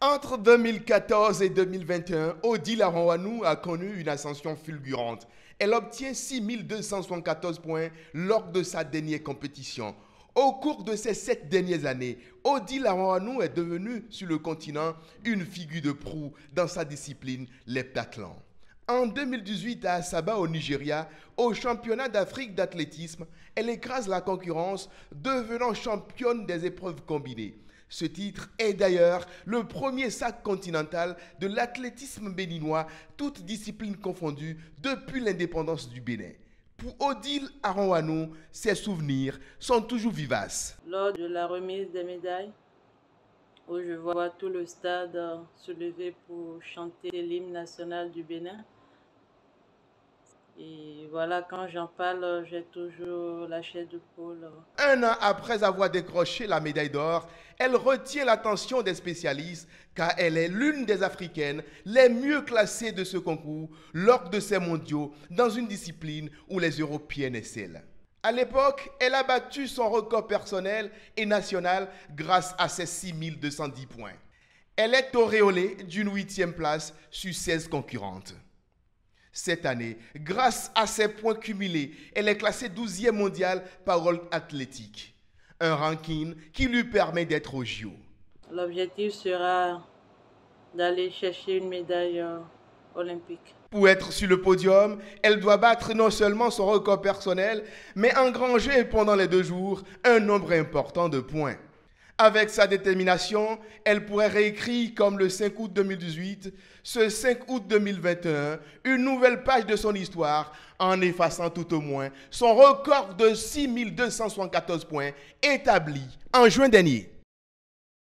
Entre 2014 et 2021, Odile Aronwanou a connu une ascension fulgurante. Elle obtient 6274 points lors de sa dernière compétition. Au cours de ces 7 dernières années, Odile Aronwanou est devenue sur le continent une figure de proue dans sa discipline, l'heptathlon. En 2018, à Asaba, au Nigeria, au championnat d'Afrique d'athlétisme, elle écrase la concurrence, devenant championne des épreuves combinées. Ce titre est d'ailleurs le premier sac continental de l'athlétisme béninois, toutes disciplines confondues, depuis l'indépendance du Bénin. Pour Odile Aronwanou, ses souvenirs sont toujours vivaces. Lors de la remise des médailles, où je vois tout le stade se lever pour chanter l'hymne national du Bénin. Et voilà, quand j'en parle, j'ai toujours la chair de poule. Un an après avoir décroché la médaille d'or, elle retient l'attention des spécialistes car elle est l'une des Africaines les mieux classées de ce concours lors de ces mondiaux dans une discipline où les Européennes excellent. À l'époque, elle a battu son record personnel et national grâce à ses 6210 points. Elle est auréolée d'une 8e place sur 16 concurrentes. Cette année, grâce à ses points cumulés, elle est classée 12e mondiale par World Athletic, un ranking qui lui permet d'être au JO. L'objectif sera d'aller chercher une médaille olympique. Pour être sur le podium, elle doit battre non seulement son record personnel, mais engranger pendant les 2 jours un nombre important de points. Avec sa détermination, elle pourrait réécrire comme le 5 août 2018, ce 5 août 2021, une nouvelle page de son histoire en effaçant tout au moins son record de 6274 points établi en juin dernier.